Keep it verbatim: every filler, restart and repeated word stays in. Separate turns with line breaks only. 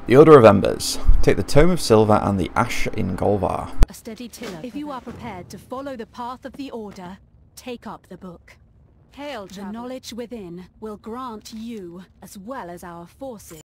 The Order of Embers. Take the Tome of Silver and the Ash in Golvar.
A steady tiller. If you are prepared to follow the path of the Order, take up the book. Hail, the knowledge within will grant you, as well as our forces,